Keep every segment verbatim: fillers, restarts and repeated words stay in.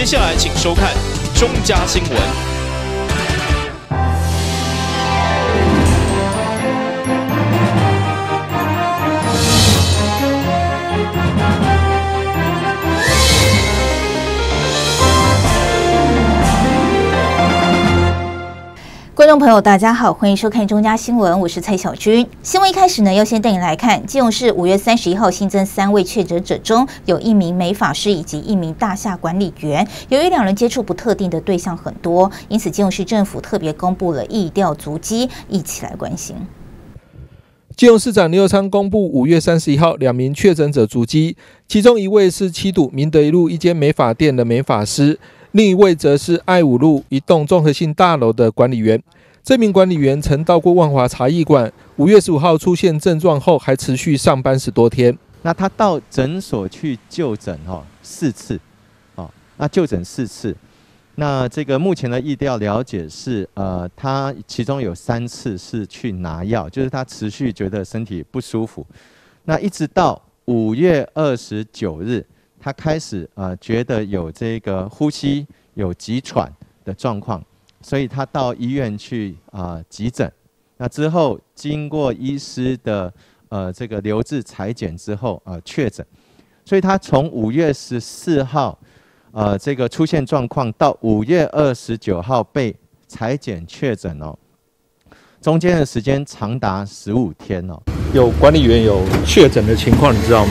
接下来请收看中嘉新闻。 观众朋友，大家好，欢迎收看中嘉新闻，我是蔡小军。新闻一开始呢，要先带你来看，基隆市五月三十一号新增三位确诊者中，有一名美发师以及一名大厦管理员。由于两人接触不特定的对象很多，因此基隆市政府特别公布了疫调足迹，一起来关心。 基隆市长林右昌公布五月三十一号两名确诊者足迹，其中一位是七堵明德一路一间美发店的美发师。另一位则是爱五路一栋综合性大楼的管理员。这名管理员曾到过万华茶艺馆，五月十五号出现症状后，还持续上班十多天。 那他到诊所去就诊哦，四次，哦，那就诊四次。那这个目前的疫调了解是，呃，他其中有三次是去拿药，就是他持续觉得身体不舒服。那一直到五月二十九日。他开始呃觉得有这个呼吸有急喘的状况，所以他到医院去啊、呃、急诊。那之后经过医师的呃这个留置采检之后呃确诊，所以他从五月十四号呃这个出现状况到五月二十九号被采检确诊哦，中间的时间长达十五天哦。 有管理员有确诊的情况，你知道吗？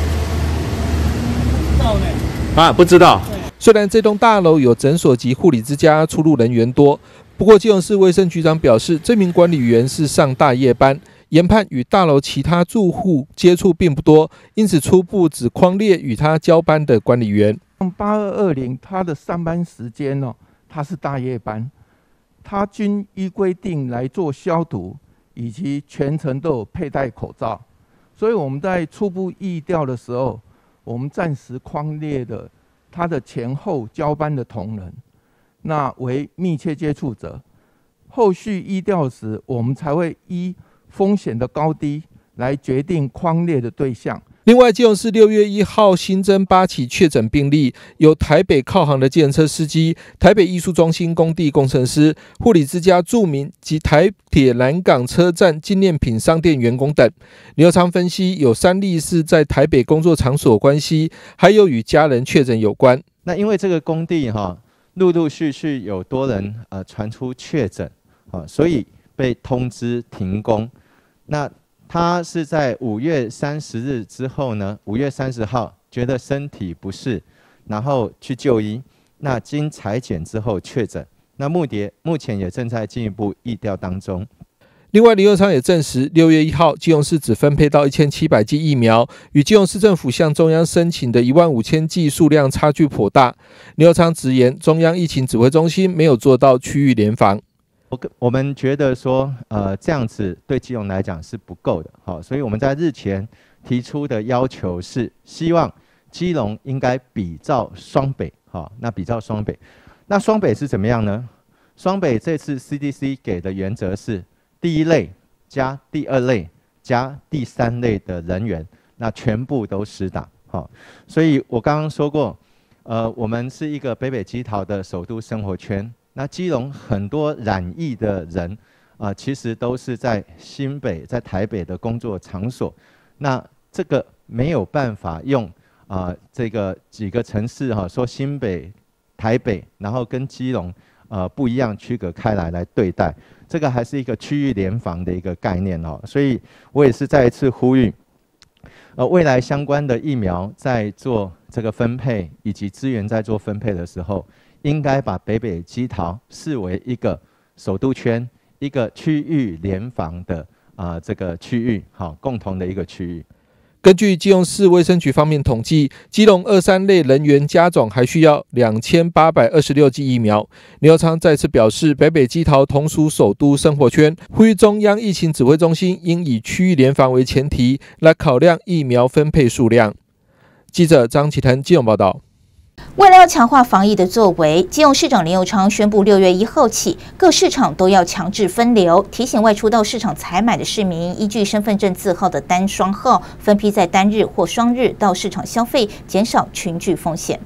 啊，不知道。虽然这栋大楼有诊所及护理之家，出入人员多，不过基隆市卫生局长表示，这名管理员是上大夜班，研判与大楼其他住户接触并不多，因此初步只匡列与他交班的管理员。 八二二零他的上班时间哦，他是大夜班，他均依规定来做消毒，以及全程都有佩戴口罩，所以我们在初步疫调的时候。我们暂时匡列的他的前后交班的同仁，那为密切接触者。后续疫调时，我们才会依风险的高低来决定匡列的对象。 另外，基隆市六月一号新增八起确诊病例，有台北靠行的计程车司机、台北艺术中心工地工程师、护理之家住民及台铁南港车站纪念品商店员工等。林右昌分析，有三例是在台北工作场所关系，还有与家人确诊有关。 那因为这个工地哈，陆陆续续有多人呃传出确诊，啊，所以被通知停工。那他是在五月三十日之后呢，五月三十号觉得身体不适，然后去就医。那经采检之后确诊，那目前目前也正在进一步疫调当中。 另外，林右昌也证实，六月一号基隆市只分配到一千七百剂疫苗，与基隆市政府向中央申请的一万五千剂数量差距颇大。林右昌直言，中央疫情指挥中心没有做到区域联防。 我我们觉得说，呃，这样子对基隆来讲是不够的，好，所以我们在日前提出的要求是，希望基隆应该比照双北，好，那比照双北，那双北是怎么样呢？双北这次 C D C 给的原则是，第一类加第二类加第三类的人员，那全部都施打，好，所以我刚刚说过，呃，我们是一个北北基桃的首都生活圈。那基隆很多染疫的人，啊、呃，其实都是在新北、在台北的工作场所。那这个没有办法用啊、呃，这个几个城市哈、啊，说新北、台北，然后跟基隆呃不一样区隔开来来对待。这个还是一个区域联防的一个概念哦。所以我也是再一次呼吁，呃，未来相关的疫苗在做这个分配以及资源在做分配的时候。应该把北北基桃视为一个首都圈，一个区域联防的啊、呃、这个区域，好，共同的一个区域。 根据基隆市卫生局方面统计，基隆二三类人员加总还需要两千八百二十六剂疫苗。林右昌再次表示，北北基桃同属首都生活圈，呼吁中央疫情指挥中心应以区域联防为前提，来考量疫苗分配数量。记者张启腾基隆报道。 为了要强化防疫的作为，基隆市长林右昌宣布，六月一号起，各市场都要强制分流，提醒外出到市场采买的市民，依据身份证字号的单双号，分批在单日或双日到市场消费，减少群聚风险。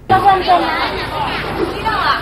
要换证吗？知道啊。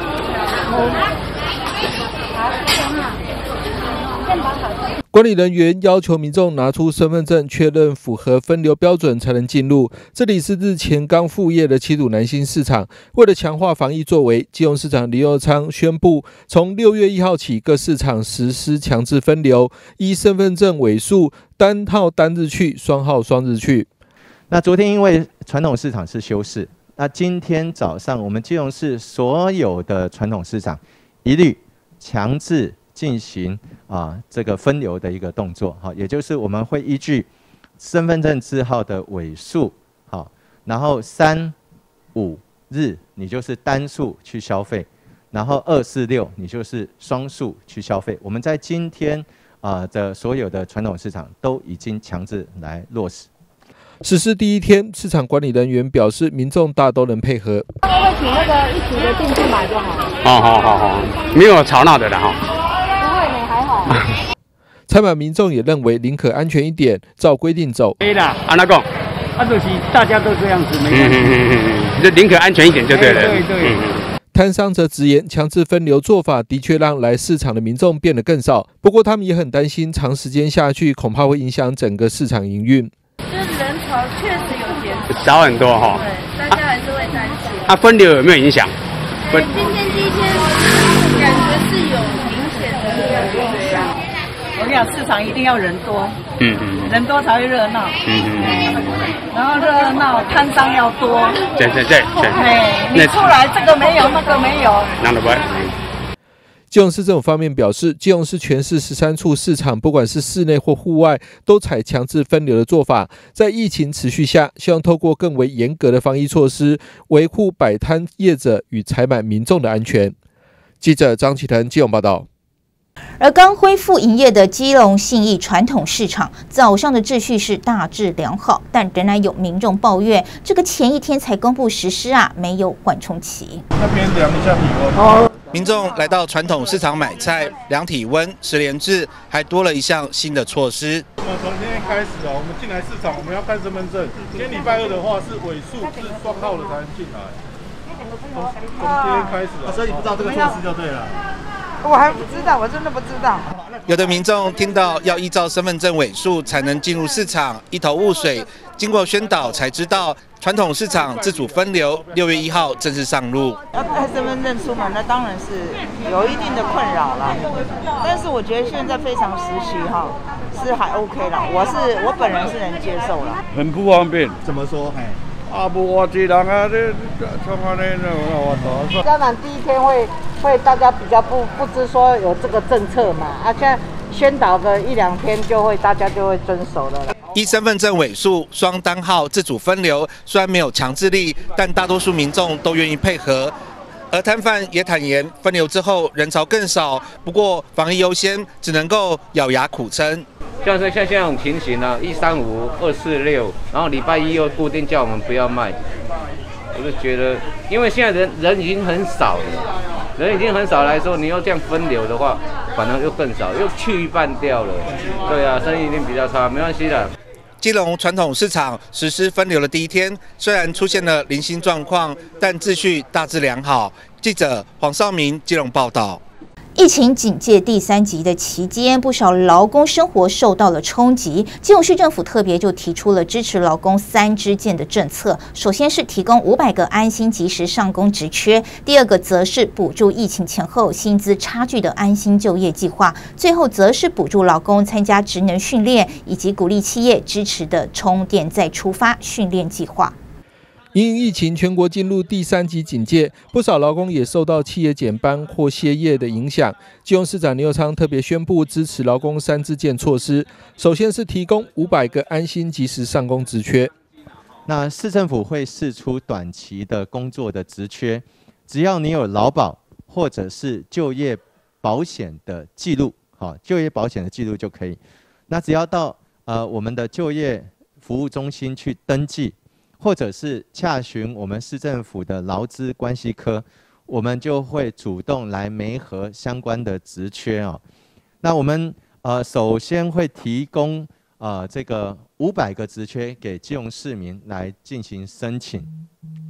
好，很好。健保卡。 管理人员要求民众拿出身份证确认符合分流标准才能进入。这里是日前刚复业的七堵南新市场，为了强化防疫作为，基隆市长林右昌宣布，从六月一号起，各市场实施强制分流，依身份证尾数，单号单日去，双号双日去。 那昨天因为传统市场是休市，那今天早上我们基隆市所有的传统市场一律强制进行啊这个分流的一个动作，好，也就是我们会依据身份证字号的尾数，好，然后三五日你就是单数去消费，然后二四六你就是双数去消费。我们在今天啊的所有的传统市场都已经强制来落实。 实施第一天，市场管理人员表示，民众大都能配合。 会不会请那个一起的进去买就好了？ 好好好好，没有吵闹的了哈。 不会呢，还好。 采买民众也认为宁可安全一点，照规定走。 可以啦，按那讲， 啊，就是大家都这样子，没关系。 嗯嗯嗯嗯，就宁可安全一点就对了。 对对。 摊商则直言，强制分流做法的确让来市场的民众变得更少。不过，他们也很担心，长时间下去恐怕会影响整个市场营运。 就是人潮确实有减少， 少很多哈。 对，大家还是会担心。 它、啊、分流有没有影响？ 分今天第一天感觉是有明显的对啊。 我跟你讲，市场一定要人多， 嗯嗯， 人多才会热闹， 嗯嗯嗯， 然后热闹摊商要多， 对对对对， 哎，你出来这个没有，那个没有， 那都不会。 基隆市政府方面表示，基隆市全市十三处市场，不管是室内或户外，都采强制分流的做法。在疫情持续下，希望透过更为严格的防疫措施，维护摆摊业者与采买民众的安全。记者张启腾基隆报道。 而刚恢复营业的基隆信义传统市场，早上的秩序是大致良好，但仍然有民众抱怨，这个前一天才公布实施啊，没有缓冲期。 那边量一下体温。好， 民众来到传统市场买菜，量体温、实联制，还多了一项新的措施。 我们从今天开始哦，我们进来市场，我们要看身份证。今天礼拜二的话是尾数是双号的才能进来。从从今天开始啊，所以你不知道这个措施就对了。 我还不知道，我真的不知道。 有的民众听到要依照身份证尾数才能进入市场，一头雾水。经过宣导才知道，传统市场自主分流，六月一号正式上路。 要带身份证出门，那当然是有一定的困扰了。但是我觉得现在非常时期哈，是还 OK 啦。我是我本人是能接受啦。 很不方便，怎么说？嘿。啊不，我这人啊，这从安尼那我走。 当然第一天会会大家比较不不知说有这个政策嘛，啊现在宣导个一两天就会大家就会遵守了。 依身份证尾数双单号自主分流，虽然没有强制力，但大多数民众都愿意配合。而摊贩也坦言，分流之后人潮更少，不过防疫优先，只能够咬牙苦撑。 像是像这种情形呢、啊，一三五、二四六，然后礼拜一又固定叫我们不要卖，我就觉得，因为现在人人已经很少了，人已经很少来说，你要这样分流的话，反而又更少，又去一半掉了。对啊，生意一定比较差，没关系的。 基隆传统市场实施分流的第一天，虽然出现了零星状况，但秩序大致良好。记者黄少明基隆报道。 疫情警戒第三级的期间，不少劳工生活受到了冲击。基隆市政府特别就提出了支持劳工三支箭的政策。首先是提供五百个安心及时上工职缺，第二个则是补助疫情前后薪资差距的安心就业计划，最后则是补助劳工参加职能训练，以及鼓励企业支持的充电再出发训练计划。 因疫情，全国进入第三级警戒，不少劳工也受到企业减班或歇业的影响。基隆市长林右昌特别宣布支持劳工三支箭措施，首先是提供五百个安心及时上工职缺。 那市政府会释出短期的工作的职缺，只要你有劳保或者是就业保险的记录，好，就业保险的记录就可以。那只要到呃我们的就业服务中心去登记。或者是洽询我们市政府的劳资关系科，我们就会主动来媒合相关的职缺哦。那我们呃首先会提供呃这个五百个职缺给基隆市民来进行申请。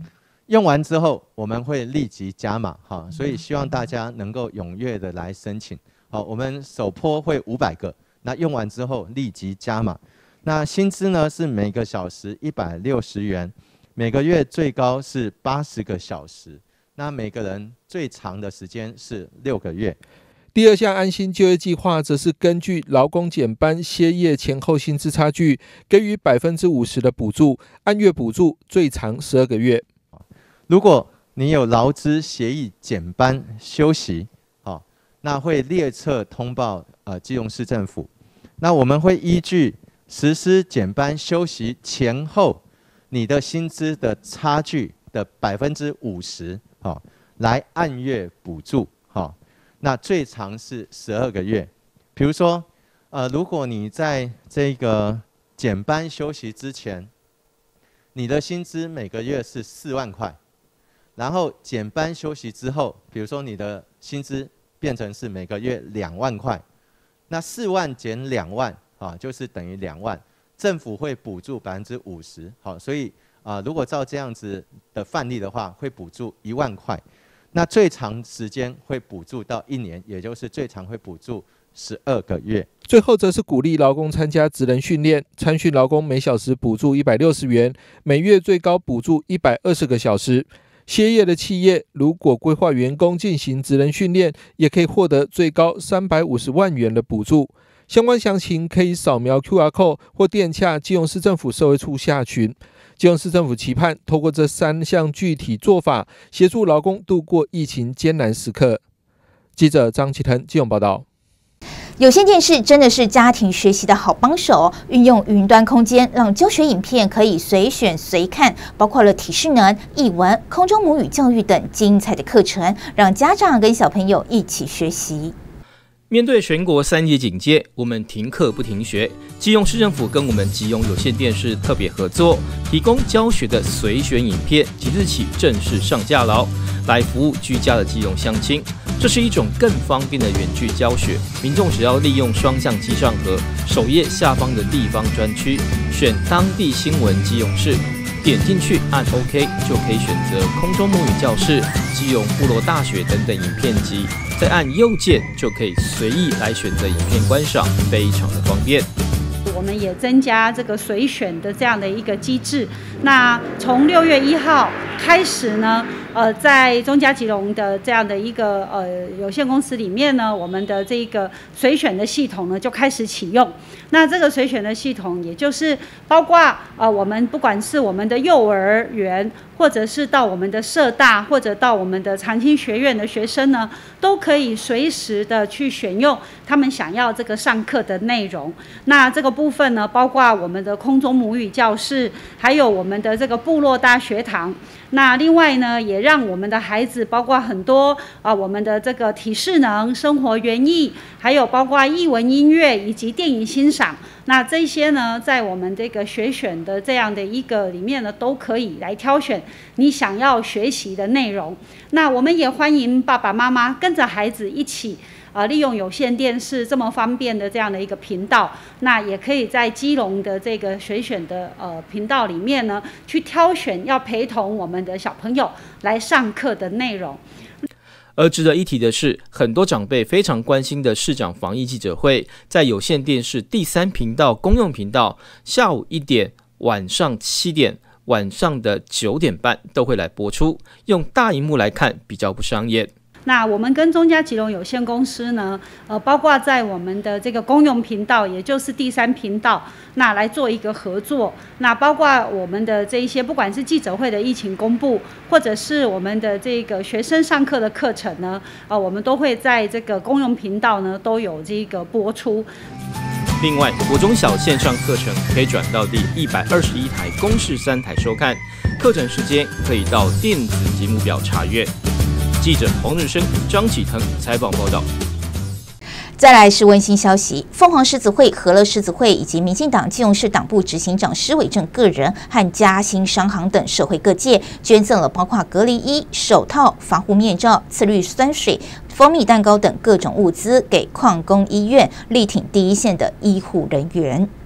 用完之后我们会立即加码，哈，所以希望大家能够踊跃的来申请。好，我们首波会五百个，那用完之后立即加码。那薪资呢是每个小时一百六十元，每个月最高是八十个小时，那每个人最长的时间是六个月。 第二项安心就业计划则是根据劳工减班歇业前后薪资差距，给予百分之五十的补助，按月补助，最长十二个月。 如果你有劳资协议减班休息，好，那会列册通报呃基隆市政府。那我们会依据实施减班休息前后你的薪资的差距的百分之五十，好，来按月补助，好。那最长是十二个月。比如说，呃，如果你在这个减班休息之前，你的薪资每个月是四万块，然后减班休息之后，比如说你的薪资变成是每个月两万块，那四万减两万啊，就是等于两万，政府会补助百分之五十，好，所以啊、呃，如果照这样子的范例的话，会补助一万块。那最长时间会补助到一年，也就是最长会补助十二个月。 最后则是鼓励劳工参加职能训练，参训劳工每小时补助一百六十元，每月最高补助一百二十个小时。歇业的企业如果规划员工进行职能训练，也可以获得最高三百五十万元的补助。相关详情可以扫描 Q R code 或电洽基隆市政府社会处下群。基隆市政府期盼透过这三项具体做法，协助劳工度过疫情艰难时刻。记者张启腾基隆报道。 有线电视真的是家庭学习的好帮手，运用云端空间，让教学影片可以随选随看，包括了体适能、译文、空中母语教育等精彩的课程，让家长跟小朋友一起学习。 面对全国三级警戒，我们停课不停学。基隆市政府跟我们基隆有线电视特别合作，提供教学的随选影片，即日起正式上架了，来服务居家的基隆乡亲。这是一种更方便的远距教学，民众只要利用双向机上盒首页下方的地方专区，选当地新闻基隆市，点进去按 OK 就可以选择空中母语教室、基隆部落大学等等影片集，再按右键就可以随意来选择影片观赏，非常的方便。 我们也增加这个随选的这样的一个机制。那从六月一号开始呢，呃，在中嘉基隆的这样的一个呃有限公司里面呢，我们的这个随选的系统呢就开始启用。那这个随选的系统，也就是包括呃我们不管是我们的幼儿园，或者是到我们的社大，或者到我们的长青学院的学生呢，都可以随时的去选用他们想要这个上课的内容。那这个部分呢，包括我们的空中母语教室，还有我们的这个部落大学堂。那另外呢，也让我们的孩子，包括很多啊、呃，我们的这个体适能、生活园艺，还有包括艺文音乐以及电影欣赏。那这些呢，在我们这个学选的这样的一个里面呢，都可以来挑选你想要学习的内容。那我们也欢迎爸爸妈妈跟着孩子一起。呃，利用有线电视这么方便的这样的一个频道，那也可以在基隆的这个随选的呃频道里面呢，去挑选要陪同我们的小朋友来上课的内容。 而值得一提的是，很多长辈非常关心的市长防疫记者会，在有线电视第三频道公用频道，下午一点、晚上七点、晚上的九点半都会来播出，用大荧幕来看比较不伤眼。 那我们跟中嘉基隆有限公司呢，呃，包括在我们的这个公用频道，也就是第三频道，那来做一个合作。那包括我们的这一些，不管是记者会的疫情公布，或者是我们的这个学生上课的课程呢，呃，我们都会在这个公用频道呢都有这个播出。 另外，国中小线上课程可以转到第一百二十一台公视三台收看，课程时间可以到电子节目表查阅。记者黄日升、张启腾采访报道。 再来是温馨消息，凤凰狮子会、和乐狮子会以及民进党基隆市党部执行长施伟正个人和嘉兴商行等社会各界捐赠了包括隔离衣、手套、防护面罩、次氯酸水、蜂蜜蛋糕等各种物资给矿工医院，力挺第一线的医护人员。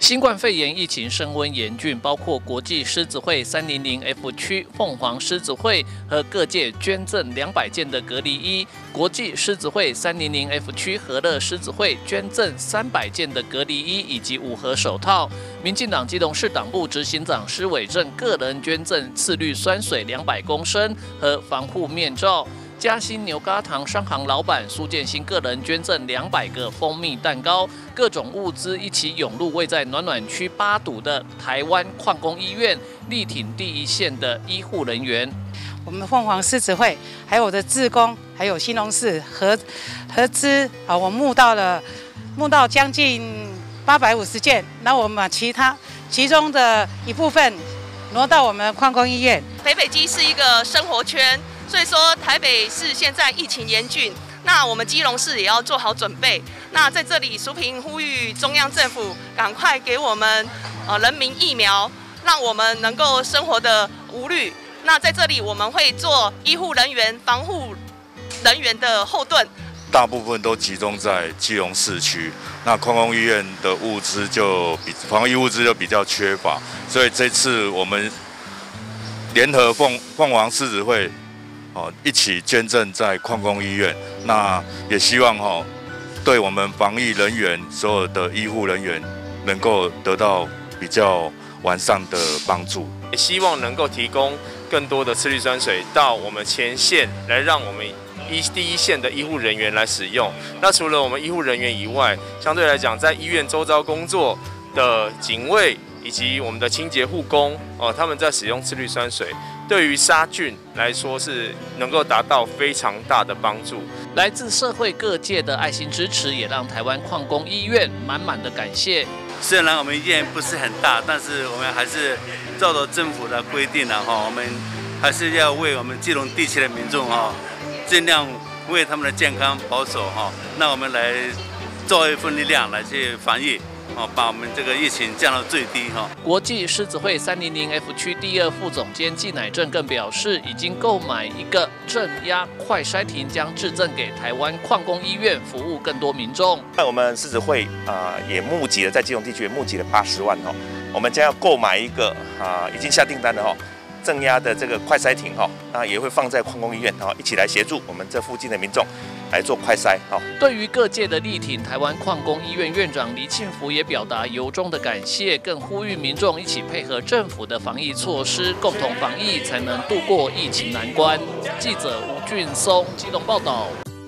新冠肺炎疫情升温严峻，包括国际狮子会三零零 F 区凤凰狮子会和各界捐赠两百件的隔离衣，国际狮子会三零零 F 区和乐狮子会捐赠三百件的隔离衣以及五盒手套。民进党基隆市党部执行长施伟正个人捐赠次氯酸水两百公升和防护面罩。嘉兴牛轧糖商行老板苏建新个人捐赠两百个蜂蜜蛋糕，各种物资一起涌入位在暖暖区八堵的台湾矿工医院，力挺第一线的医护人员。 我们凤凰狮子会，还有我的志工，还有新农市合合资啊，我募到了募到将近八百五十件，那我们把其他其中的一部分挪到我们矿工医院。 北北基是一个生活圈。所以说，台北市现在疫情严峻，那我们基隆市也要做好准备。那在这里，淑萍呼吁中央政府赶快给我们呃人民疫苗，让我们能够生活的无虑。那在这里，我们会做医护人员、防护人员的后盾。 大部分都集中在基隆市区，那矿工医院的物资就比防疫物资就比较缺乏，所以这次我们联合凤凤凰狮子会。哦，一起捐赠在矿工医院，那也希望哦，对我们防疫人员所有的医护人员能够得到比较完善的帮助， 也希望能够提供更多的次氯酸水到我们前线，来让我们一第一线的医护人员来使用。那除了我们医护人员以外，相对来讲，在医院周遭工作的警卫以及我们的清洁护工哦，他们在使用次氯酸水。对于杀菌来说是能够达到非常大的帮助。 来自社会各界的爱心支持，也让台湾矿工医院满满的感谢。 虽然我们医院不是很大，但是我们还是照着政府的规定啊，哈，我们还是要为我们基隆地区的民众哈，尽量为他们的健康保守哈。那我们来做一份力量来去防疫。哦，把我们这个疫情降到最低哈。 国际狮子会三零零 F 区第二副总监纪乃正更表示，已经购买一个正压快筛亭，将致赠给台湾矿工医院，服务更多民众。 那我们狮子会啊、呃、也募集了，在基隆地区也募集了八十万哦，我们将要购买一个啊、呃、已经下订单的哈。正压的这个快筛亭哈，那也会放在矿工医院哈，一起来协助我们这附近的民众来做快筛哈。 对于各界的力挺，台湾矿工医院院长黎庆福也表达由衷的感谢，更呼吁民众一起配合政府的防疫措施，共同防疫才能度过疫情难关。记者吴俊松基隆报道。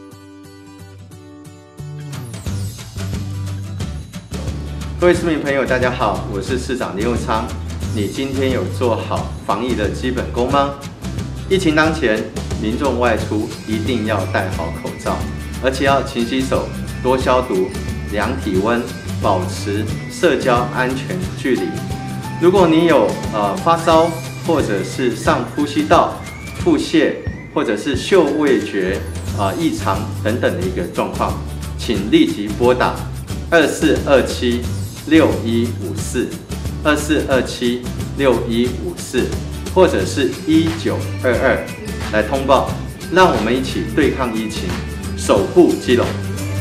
各位市民朋友，大家好，我是市长林右昌。你今天有做好防疫的基本功吗？疫情当前，民众外出一定要戴好口罩，而且要勤洗手、多消毒、量体温，保持社交安全距离。如果你有呃发烧，或者是上呼吸道、腹泻，或者是嗅味觉啊、呃、异常等等的一个状况，请立即拨打二四二七六一五四。二四二七六一五四，或者是一九二二来通报，让我们一起对抗疫情，守护基隆。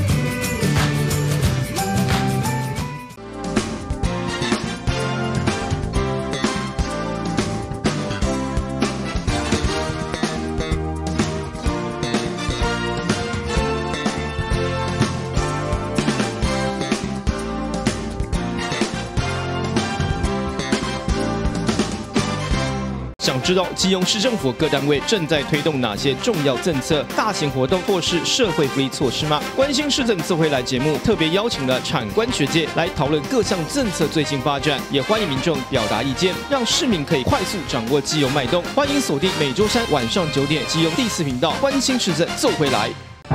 想知道基隆市政府各单位正在推动哪些重要政策、大型活动或是社会福利措施吗？关心市政自回来节目特别邀请了产官学界来讨论各项政策最新发展，也欢迎民众表达意见，让市民可以快速掌握基隆脉动。欢迎锁定每周三晚上九点基隆第四频道，关心市政奏回来。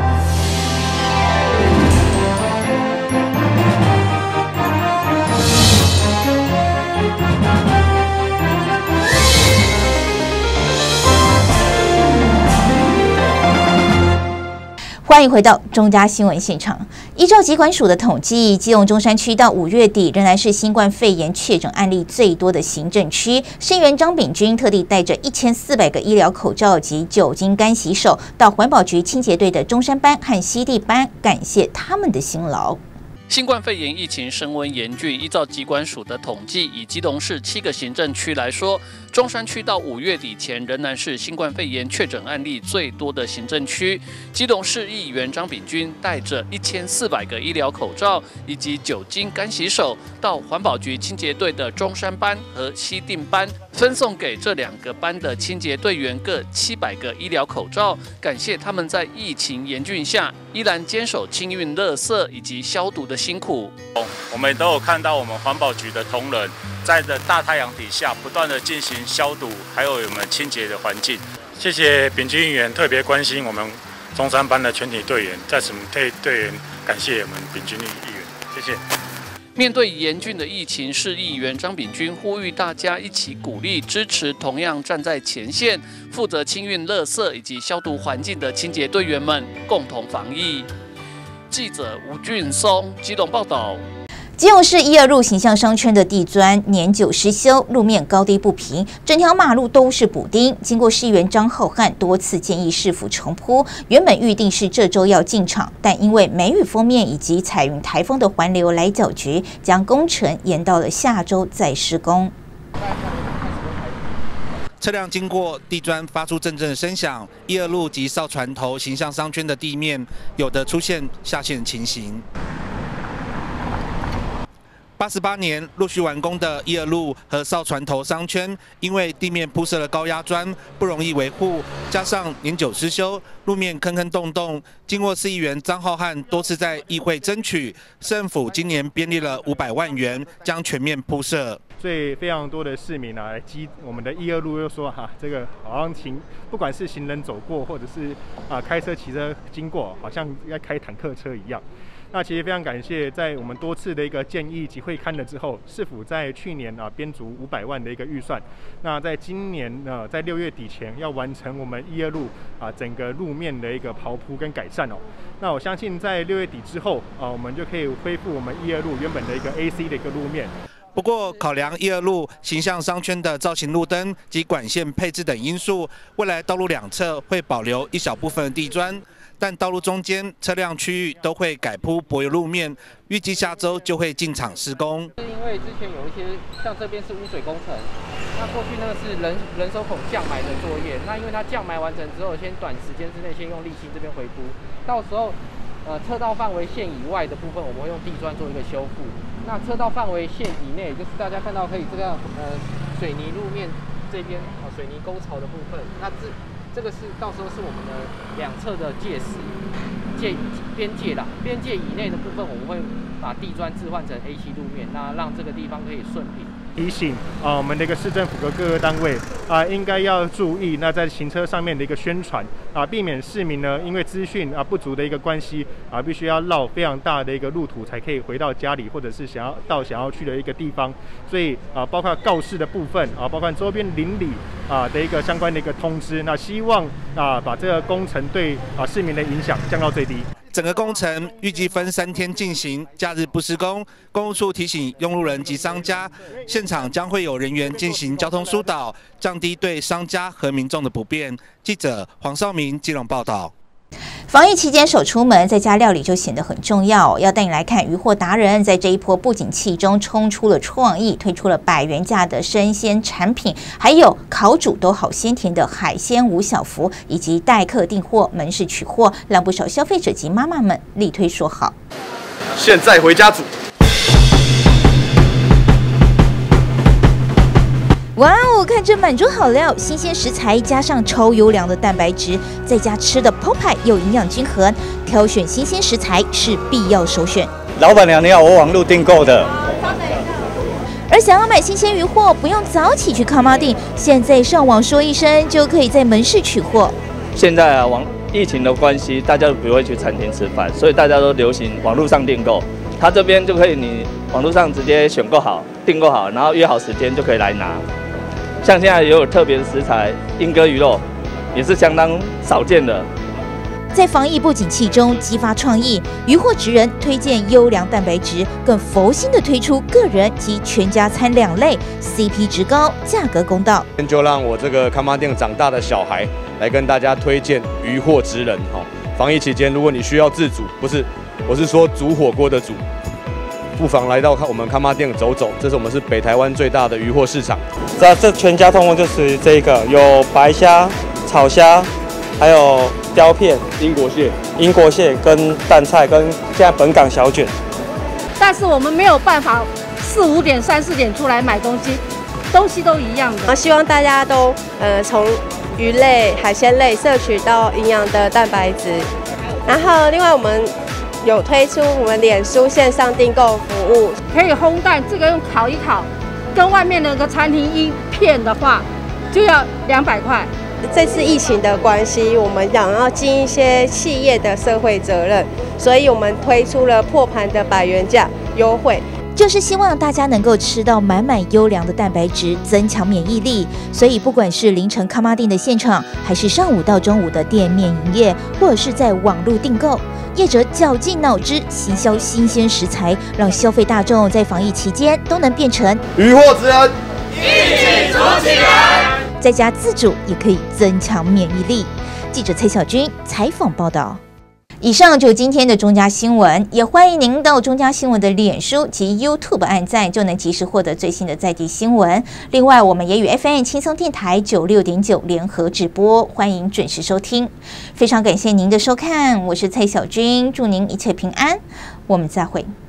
欢迎回到中嘉新闻现场。依照疾管署的统计，基隆中山区到五月底仍然是新冠肺炎确诊案例最多的行政区。市议员张炳君特地带着一千四百个医疗口罩及酒精干洗手到环保局清洁队的中山班和西地班，感谢他们的辛劳。 新冠肺炎疫情升温严峻，依照疾管署的统计，以基隆市七个行政区来说，中山区到五月底前仍然是新冠肺炎确诊案例最多的行政区。基隆市议员张炳君带着一千四百个医疗口罩以及酒精干洗手，到环保局清洁队的中山班和西定班，分送给这两个班的清洁队员各七百个医疗口罩，感谢他们在疫情严峻下依然坚守清运垃圾以及消毒的辛苦。 我们都有看到我们环保局的同仁在这大太阳底下不断的进行消毒，还有我们清洁的环境。谢谢炳君议员特别关心我们中山班的全体队员，在此替队员感谢我们炳君议员，谢谢。 面对严峻的疫情，市议员张炳君呼吁大家一起鼓励支持同样站在前线、负责清运垃圾以及消毒环境的清洁队员们，共同防疫。记者吴俊松基隆报道。 基隆市一二路形象商圈的地砖年久失修，路面高低不平，整条马路都是补丁。经过市议员张浩瀚多次建议市府重铺，原本预定是这周要进场，但因为梅雨锋面以及彩云台风的环流来搅局，将工程延到了下周再施工。 车辆经过地砖发出阵阵声响，一二路及哨船头形象商圈的地面有的出现下陷情形。八十八年陆续完工的一二路和哨船头商圈，因为地面铺设了高压砖，不容易维护，加上年久失修，路面坑坑洞洞。经过市议员张浩瀚多次在议会争取，政府今年编列了五百万元，将全面铺设。 所以非常多的市民啊，来激我们的一二路又说哈、啊，这个好像行，不管是行人走过，或者是啊开车骑车经过，好像在开坦克车一样。那其实非常感谢，在我们多次的一个建议及会勘了之后，市府在去年啊编足五百万的一个预算，那在今年呢，在六月底前要完成我们一二路啊整个路面的一个刨铺跟改善哦。那我相信在六月底之后啊，我们就可以恢复我们一二路原本的一个 A C 的一个路面。 不过，考量一二路形象商圈的造型路灯及管线配置等因素，未来道路两侧会保留一小部分的地砖。但道路中间车辆区域都会改铺柏油路面，预计下周就会进场施工。 是因为之前有一些像这边是污水工程，那过去那个是人人手孔降埋的作业，那因为它降埋完成之后，先短时间之内先用沥青这边回铺，到时候呃车道范围线以外的部分，我们会用地砖做一个修复。那车道范围线以内，就是大家看到可以这个呃水泥路面这边啊、哦、水泥沟槽的部分，那这。这个是到时候是我们的两侧的界石界边界啦，边界以内的部分我们会把地砖置换成 A 七 路面，那让这个地方可以顺平。 提醒啊，我们的一个市政府的各个单位啊，应该要注意那在行车上面的一个宣传啊，避免市民呢因为资讯啊不足的一个关系啊，必须要绕非常大的一个路途才可以回到家里，或者是想要到想要去的一个地方。所以啊，包括告示的部分啊，包括周边邻里啊的一个相关的一个通知，那希望啊把这个工程对啊市民的影响降到最低。 整个工程预计分三天进行，假日不施工。公务处提醒用路人及商家，现场将会有人员进行交通疏导，降低对商家和民众的不便。记者黄少明基隆报道。 防疫期间少出门，在家料理就显得很重要。要带你来看渔获达人在这一波不景气中冲出了创意，推出了百元价的生鲜产品，还有烤煮都好鲜甜的海鲜五小福，以及代客订货、门市取货，让不少消费者及妈妈们力推说好。 现在回家煮。 哇哦！看这满桌好料，新鲜食材加上超优良的蛋白质，在家吃的澎湃又营养均衡，挑选新鲜食材是必要首选。 老板娘你好，我网络订购的。 而想要买新鲜鱼货，不用早起去靠妈订，现在上网说一声就可以在门市取货。 现在啊，网疫情的关系，大家都不会去餐厅吃饭，所以大家都流行网络上订购。他这边就可以，你网络上直接选购好、订购好，然后约好时间就可以来拿。像现在也有特别的食材，莺歌鱼肉也是相当少见的。 在防疫不景气中激发创意，渔获职人推荐优良蛋白质，更佛心的推出个人及全家餐两类 ，C P 值高，价格公道。 就让我这个看妈店长大的小孩来跟大家推荐渔获职人。哈，防疫期间，如果你需要自煮，不是，我是说煮火锅的煮。 不妨来到我们康妈店走走，这是我们是北台湾最大的鱼货市场。 这这全家通通就是这个，有白虾、炒虾，还有雕片、 英国蟹、 英国蟹跟蛋菜跟现在本港小卷。 但是我们没有办法四五点、三四点出来买东西，东西都一样的。 希望大家都呃从鱼类、海鲜类摄取到营养的蛋白质。然后另外我们有推出我们脸书线上订购服务， 可以烘蛋，这个用烤一烤，跟外面那个餐厅一片的话就要两百块。 这次疫情的关系，我们想要尽一些企业的社会责任，所以我们推出了破盘的百元价优惠， 就是希望大家能够吃到满满优良的蛋白质，增强免疫力。所以不管是凌晨康妈店的现场，还是上午到中午的店面营业，或者是在网络订购，业者绞尽脑汁行销新鲜食材，让消费大众在防疫期间都能变成渔获之恩， 一起筑起来。在家自主也可以增强免疫力。记者蔡小军采访报道。以上就是今天的中嘉新闻，也欢迎您到中嘉新闻的脸书及 YouTube 按赞，就能及时获得最新的在地新闻。另外，我们也与 F M 轻松电台九六点九联合直播，欢迎准时收听。非常感谢您的收看，我是蔡小军，祝您一切平安，我们再会。